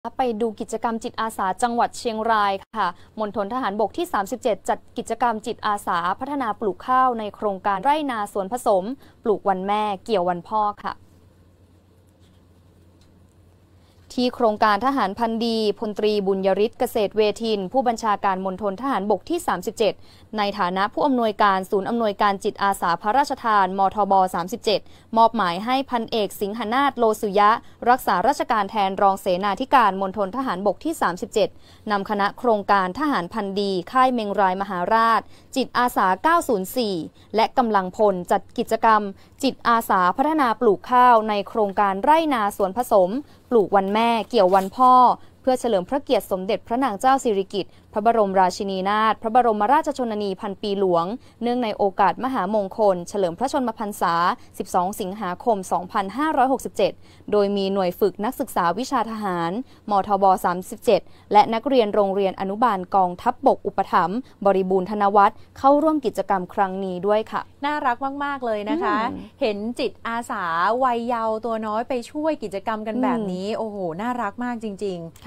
ไปดูกิจกรรมจิตอาสาจังหวัดเชียงรายค่ะมณฑลทหารบกที่ 37 จัดกิจกรรมจิตอาสาพัฒนาปลูกข้าวในโครงการไร่นาสวนผสมปลูกวันแม่เกี่ยววันพ่อค่ะที่โครงการทหารพันดีพลตรีบุญยริศเกษตรเวทินผู้บัญชาการมณฑลทหารบกที่ 37 ในฐานะผู้อำนวยการศูนย์อำนวยการจิตอาสาพระราชทานมทบ 37 มอบหมายให้พันเอกสิงหนาถโลสุยะรักษาราชการแทนรองเสนาธิการมณฑลทหารบกที่ 37 นำคณะโครงการทหารพันดีค่ายเมงรายมหาราชจิตอาสา 904 และกำลังพลจัดกิจกรรมจิตอาสาพัฒนาปลูกข้าวในโครงการไร่นาสวนผสมปลูกวันแม่เกี่ยววันพ่อเพื่อเฉลิมพระเกียรติสมเด็จพระนางเจ้าสิริกิติ์พระบรมราชินีนาถพระบรมราชชนนีพันปีหลวงเนื่องในโอกาสมหามงคลเฉลิมพระชนมพรรษา 12 สิงหาคม 2567 โดยมีหน่วยฝึกนักศึกษาวิชาทหารมทบ 37 และนักเรียนโรงเรียนอนุบาลกองทัพบกอุปถัมภ์บริบูรณ์ธนวัฒน์เข้าร่วมกิจกรรมครั้งนี้ด้วยค่ะน่ารักมากๆเลยนะคะเห็นจิตอาสาวัยเยาว์ตัวน้อยไปช่วยกิจกรรมกันแบบนี้โอ้โหน่ารักมากจริงๆ